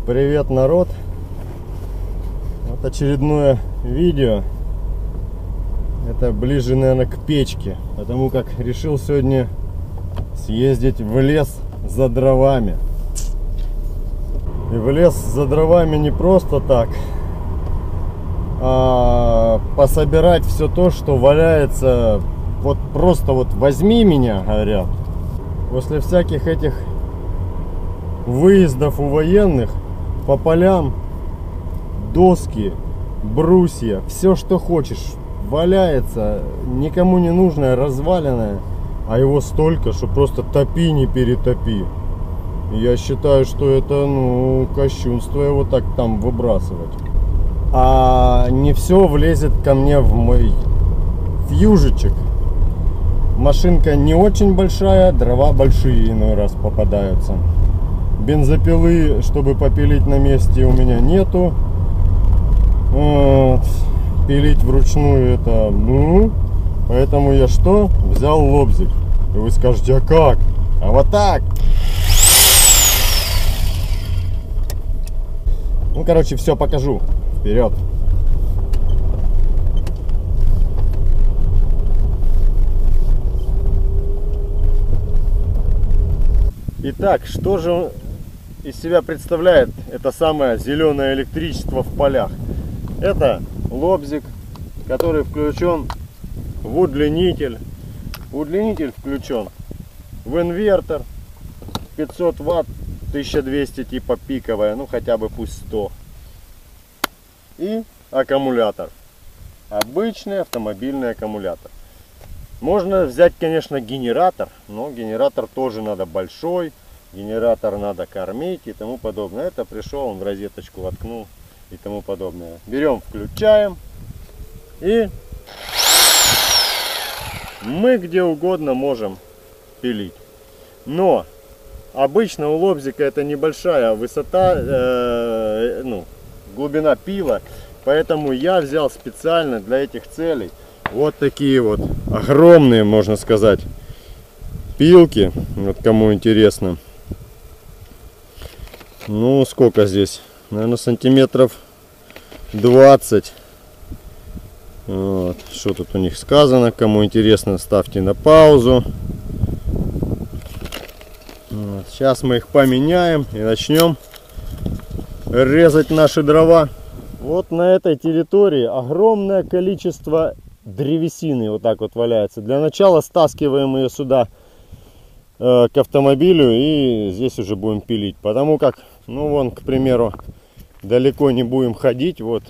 Привет, народ! Вот очередное видео. Это ближе, наверное, к печке, потому как решил сегодня съездить в лес за дровами. И в лес за дровами не просто так, а пособирать все то, что валяется. Вот просто вот возьми меня, говорят. После всяких этих выездов у военных по полям доски, брусья, все что хочешь валяется, никому не нужное, разваленное, а его столько, что просто топи не перетопи. Я считаю, что это, кощунство его так там выбрасывать. А не все влезет ко мне в мой фьюжичек. Машинка не очень большая, дрова большие иной раз попадаются. Бензопилы, чтобы попилить на месте, у меня нету. Вот. Пилить вручную это, поэтому я что? Взял лобзик. И вы скажете, а как? А вот так. Короче, все покажу. Вперед. Итак, что же из себя представляет это самое зеленое электричество в полях? Это лобзик, который включен в удлинитель. Удлинитель включен в инвертор 500 ватт, 1200 типа пиковая, хотя бы пусть 100. И аккумулятор. Обычный автомобильный аккумулятор. Можно взять, конечно, генератор, но генератор тоже надо большой. Генератор надо кормить и тому подобное. Это пришел, он в розеточку воткнул и тому подобное. Берем, включаем. И мы где угодно можем пилить. Но обычно у лобзика это небольшая высота, глубина пила. Поэтому я взял специально для этих целей вот такие вот огромные, можно сказать, пилки. Вот кому интересно. Сколько здесь? Наверное, сантиметров 20. Вот. Что тут у них сказано? Кому интересно, ставьте на паузу. Вот. Сейчас мы их поменяем и начнем резать наши дрова. Вот на этой территории огромное количество древесины вот так вот валяется. Для начала стаскиваем ее сюда к автомобилю и здесь уже будем пилить. Потому как, к примеру, далеко не будем ходить. Вот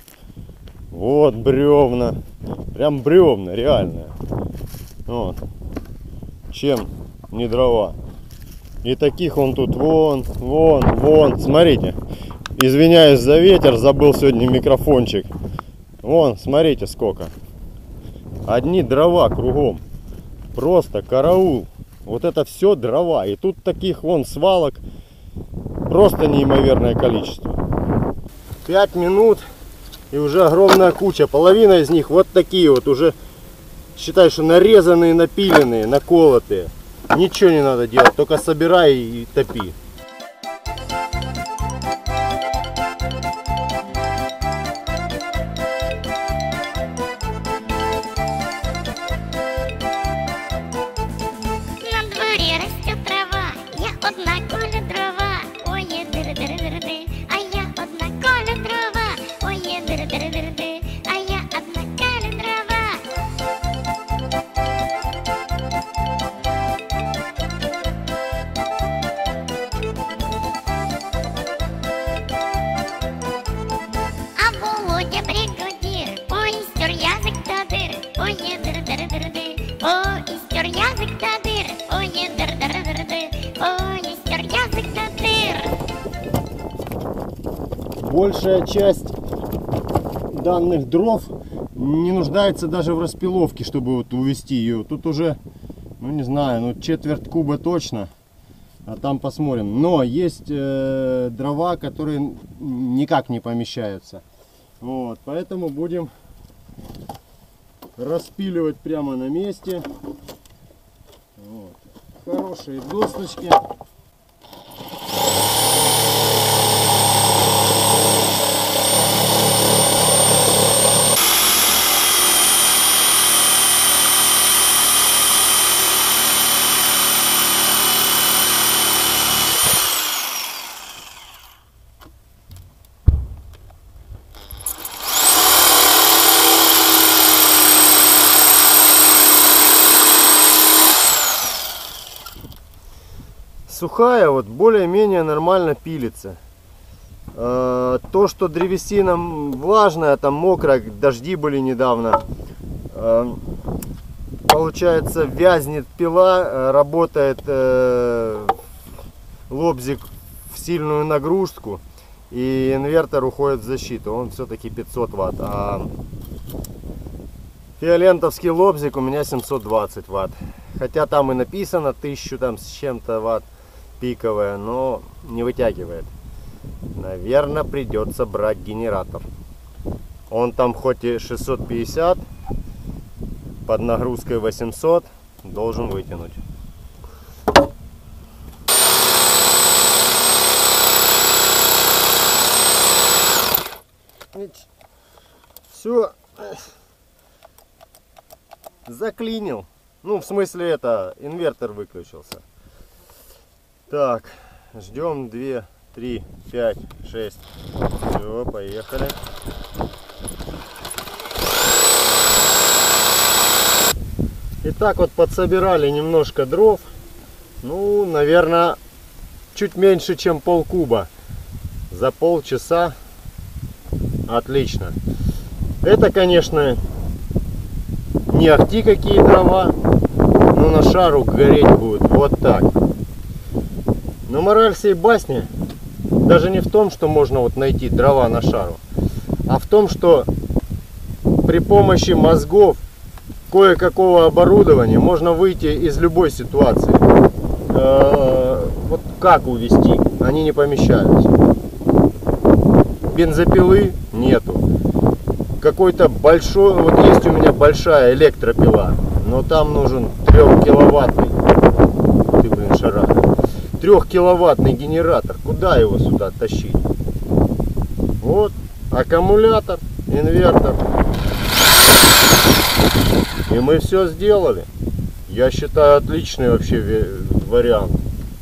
бревна. Прям бревна, реальные. Вот. Чем не дрова. И таких он тут вон. Смотрите. Извиняюсь за ветер, забыл сегодня микрофончик. Вон, смотрите сколько. Одни дрова кругом. Просто караул. Вот это все дрова. И тут таких свалок просто неимоверное количество. 5 минут и уже огромная куча. Половина из них вот такие вот уже, считай, что нарезанные, напиленные, наколотые. Ничего не надо делать, только собирай и топи. Большая часть данных дров не нуждается даже в распиловке, чтобы увести ее. Тут уже, не знаю, четверть куба точно. А там посмотрим. Но есть дрова, которые никак не помещаются. Вот, поэтому будем распиливать прямо на месте. Вот. Хорошие досточки. сухая, вот более-менее нормально пилится. То, что древесина влажная, там мокрая, дожди были недавно, получается, вязнет пила, работает лобзик в сильную нагрузку, и инвертор уходит в защиту. Он все-таки 500 ватт, а фиолентовский лобзик у меня 720 ватт. Хотя там и написано 1000 там с чем-то ватт пиковая, но не вытягивает. Наверное, придется брать генератор. Он там хоть и 650, под нагрузкой 800, должен вытянуть. Все заклинил. Ну, в смысле, это инвертор выключился. Так, ждем 2, 3, 5, 6. Все, поехали. Итак, вот подсобирали немножко дров. Ну, наверное, чуть меньше, чем полкуба. За полчаса. Отлично. Это, конечно, не ахти какие дрова, но на шару гореть будет вот так. Но мораль всей басни даже не в том, что можно вот найти дрова на шару, а в том, что при помощи мозгов, кое-какого оборудования можно выйти из любой ситуации. Вот как увезти? Они не помещаются. Бензопилы нету. Какой-то большой, вот есть у меня большая электропила, но там нужен 3-киловаттный, ты, блин, шарах, 3-киловаттный генератор. Куда его сюда тащить? Вот, аккумулятор, инвертор. И мы все сделали. Я считаю, отличный вообще вариант.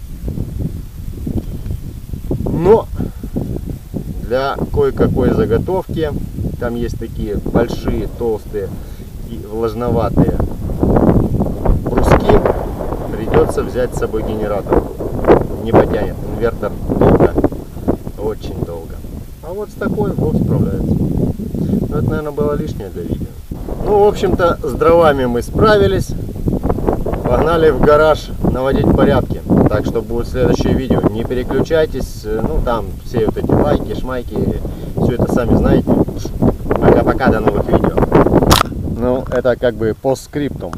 Но для кое-какой заготовки, там есть такие большие, толстые и влажноватые бруски, придется взять с собой генератор. Не потянет инвертор долго, очень долго. А вот с такой Бог справляется. Но это, наверное, было лишнее для видео. Ну, в общем-то, с дровами мы справились. Погнали в гараж наводить порядки. Так что будет следующее видео. Не переключайтесь. Ну, там все вот эти лайки, шмайки, все это сами знаете. Пока-пока, до новых видео. Ну, это как бы постскриптум.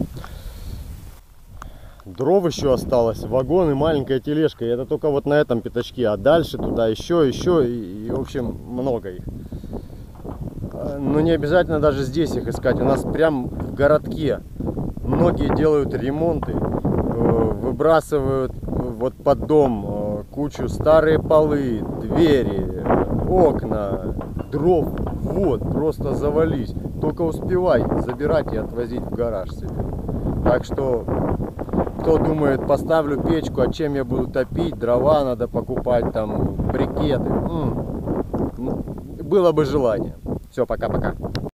Дров еще осталось, вагон и маленькая тележка. И это только вот на этом пятачке. А дальше туда еще и в общем, много их. Но не обязательно даже здесь их искать. У нас прям в городке многие делают ремонты, выбрасывают вот под дом кучу старые полы, двери, окна, дров. Вот, просто завались. Только успевай забирать и отвозить в гараж себе. Так что, кто думает, поставлю печку, а чем я буду топить, дрова надо покупать, там, брикеты. Было бы желание. Все, пока-пока.